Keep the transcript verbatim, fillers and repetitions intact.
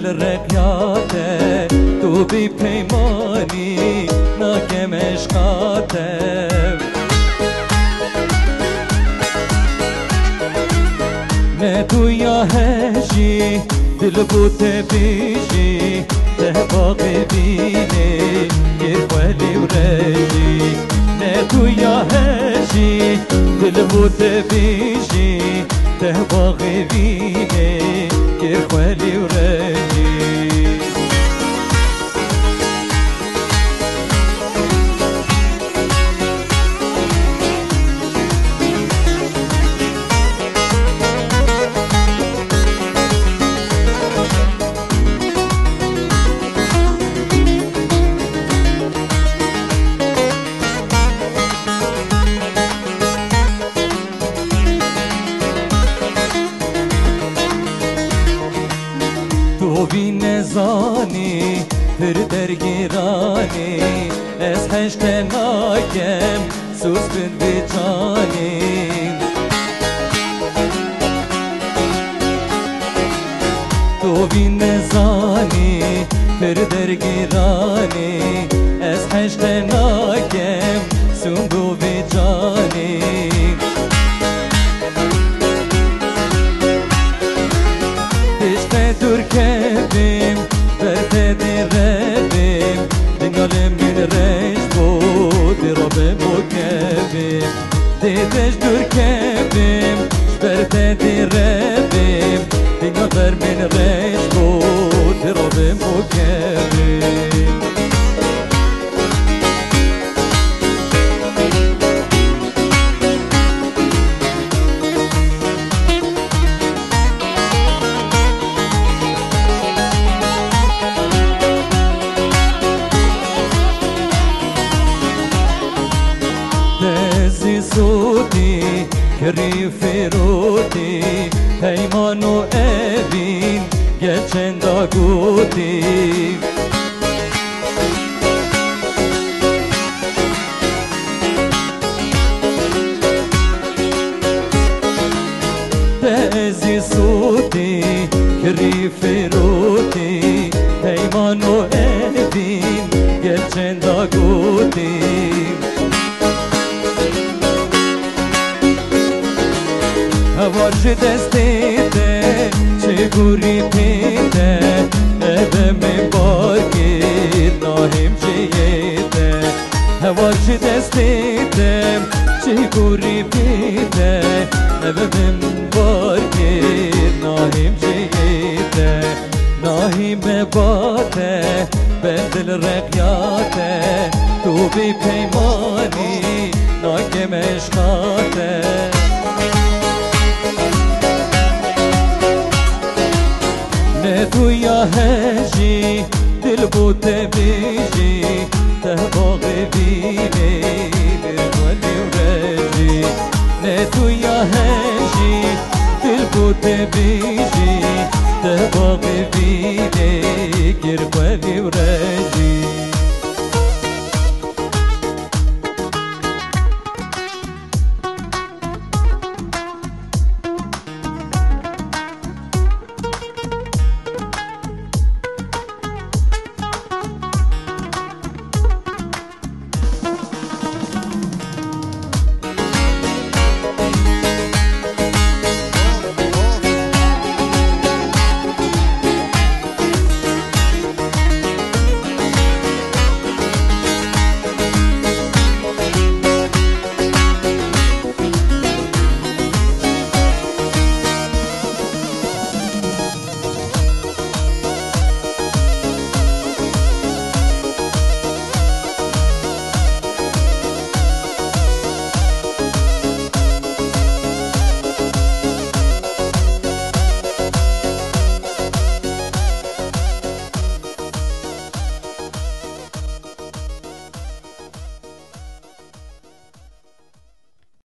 دل رقیاته تو بی پیمانی ناکم عشقاته نه تو یا هجی دل بوته بیجی ته باقی بینه گر خوالی و رجی نه تو یا هجی دل بوته بیجی ته باقی بینه گر خوالی و رجی تو بی نزانی پر درگیرانی از هشت ناکم سوز بن بی جانی تو بی نزانی پر درگیرانی از هشت ناکم سوز بی جانی Türk'im, vertedi Rabbim Dünyalim bin reş bu, dirabim o kebim Dedeş Türk'im, vertedi Rabbim Dünyalim bin reş bu, dirabim o kebim سوتی کری فروتی پیمانو اوین گچندا گوتی تزی سوتی کری فروتی پیمانو اوین گچندا گوتی Varj destete, çe guri pete Ebe me bargit, nahim ceyete Varj destete, çe guri pete Ebe me bargit, nahim ceyete Nahim me bate, ben dil reqyate Tu bi peymani, nakem eşkate تو یا هجی دل بوته بیجی ته باقی بینه برگولی و رجی نه تو یا هجی دل بوته بیجی ته باقی بینه گرگولی و رجی